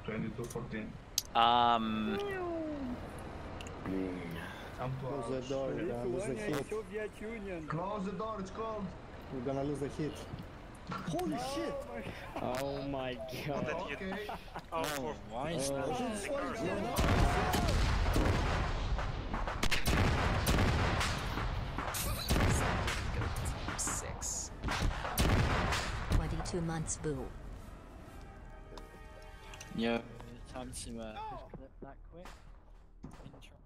22-14. Close the door, we're gonna lose the heat. Close the door, it's cold. We're gonna lose the heat. Holy shit! Oh my god. Okay. Oh, why is that? Six. 22 months, boo. Yeah, time to clip that quick. Intro.